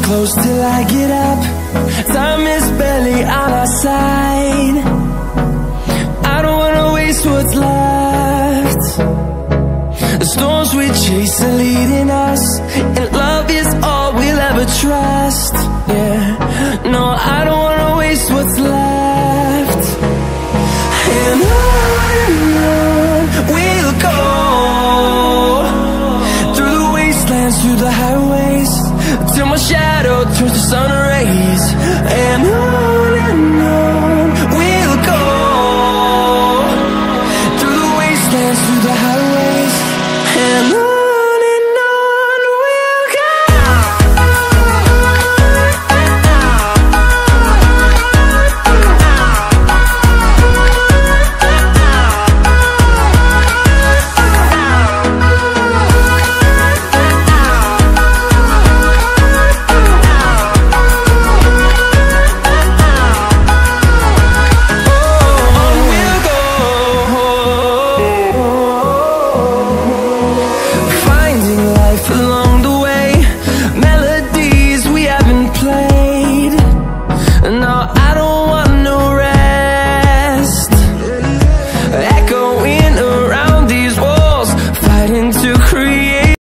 close till I get up. Time is barely on our side. I don't wanna waste what's left. The storms we chase are leading us, and love is all we'll ever trust. Yeah, no, I don't wanna waste what's left. And on we'll go, through the wastelands, through the highways, till my shadow turns to